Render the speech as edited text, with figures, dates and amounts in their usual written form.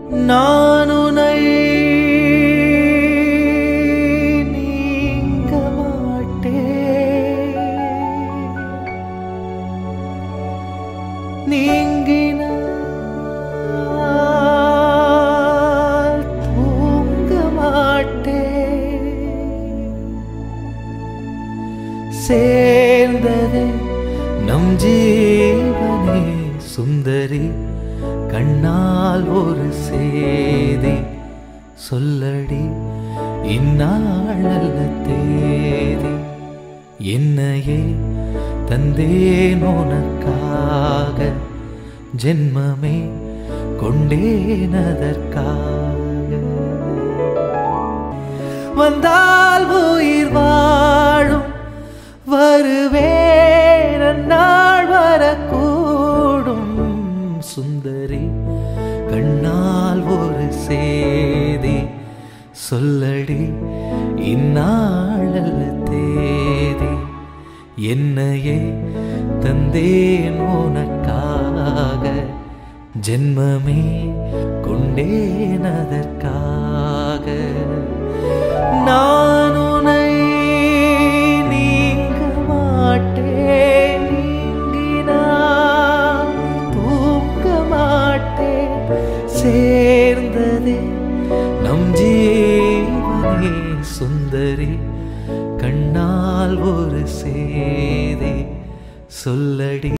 நான் உன்னை நீங்க மாட்டேன். நீங்கினால் தூங்க மாட்டேன். சேர்ந்ததே நம் ஜீவனே சுந்தரி, கண்ணால் ஒரு சேதி சொல்லடி, இந்நாளல்ல தேதி. என்னையே தந்தேன் உனக்காக, ஜென்மமே கொண்டேன் அதற்காக. வந்தால் உயிர் வாழும், வருவேன் அந்நாள் வரக்கூடும். சுந்தரி, கண்ணால் ஒரு சேதி சொல்லடி, இந்நாளல்ல தேதி. என்னையே தந்தேன் உனக்காக, ஜென்மமே கொண்டேன் அதற்காக. நான் உன்னை நீங்க மாட்டேன். நீங்கினால் தூங்க மாட்டேன். சேர்ந்ததே நம் ஜீவனே சுந்தரி, கண்ணால் ஒரு சேதி சொல்லடி.